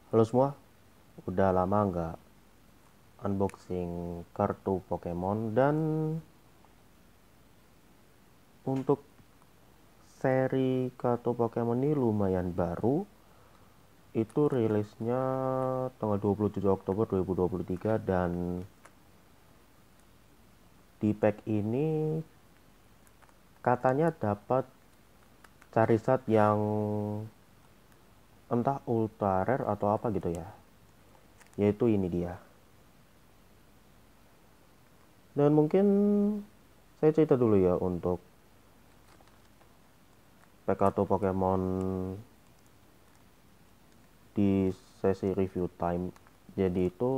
Halo semua, udah lama nggak unboxing kartu Pokemon, dan untuk seri kartu Pokemon ini lumayan baru. Itu rilisnya tanggal 27 Oktober 2023, dan di pack ini katanya dapat Charizard yang entah ultra rare atau apa gitu ya. Yaitu ini dia. Dan mungkin saya cerita dulu ya untuk pack kartu Pokemon di sesi review time. Jadi itu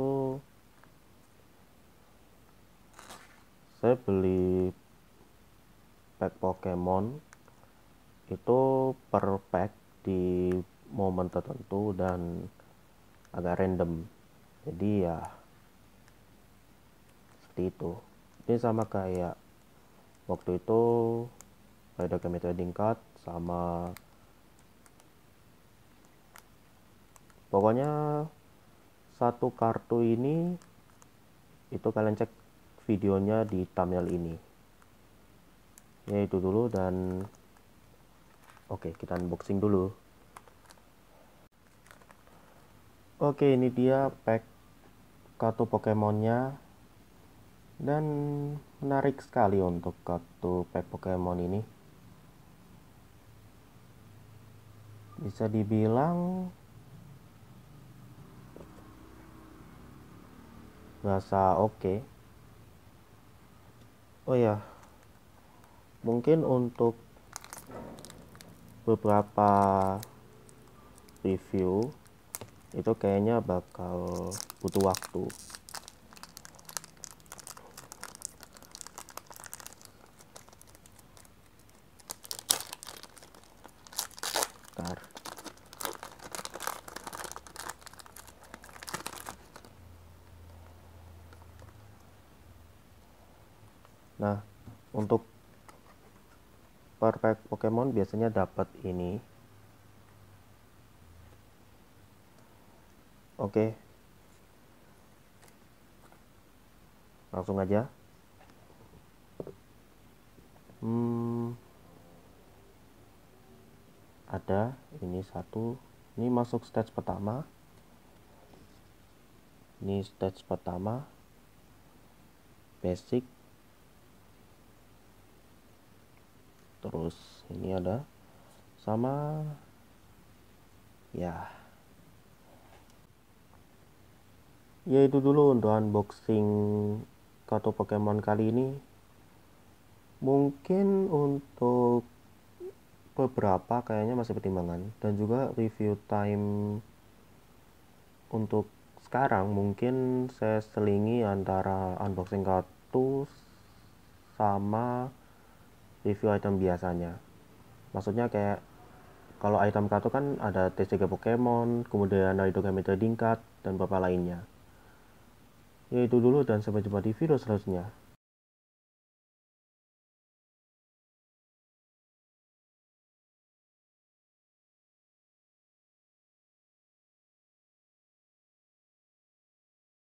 saya beli pack Pokemon itu per pack di momen tertentu dan agak random. Jadi ya seperti itu. Ini sama kayak waktu itu ada trading card sama, pokoknya satu kartu ini itu kalian cek videonya di thumbnail ini. Ya itu dulu, dan oke, kita unboxing dulu. Oke, ini dia pack kartu Pokemonnya, dan menarik sekali untuk kartu pack Pokemon ini. Bisa dibilang rasa oke. Oh ya, mungkin untuk beberapa review itu kayaknya bakal butuh waktu. Bentar. Nah, untuk per pack Pokemon biasanya dapat ini. Oke, langsung aja. Ada ini satu. Ini masuk stage pertama. Ini stage pertama, basic. Terus ini ada sama ya. Ya itu dulu untuk unboxing kartu Pokemon kali ini. Mungkin untuk beberapa kayaknya masih pertimbangan, dan juga review time untuk sekarang mungkin saya selingi antara unboxing kartu sama review item biasanya. Maksudnya kayak kalau item kartu kan ada TCG Pokemon, kemudian ada Dokkan Trading Card, dan beberapa lainnya. Ya itu dulu, dan sampai jumpa di video selanjutnya.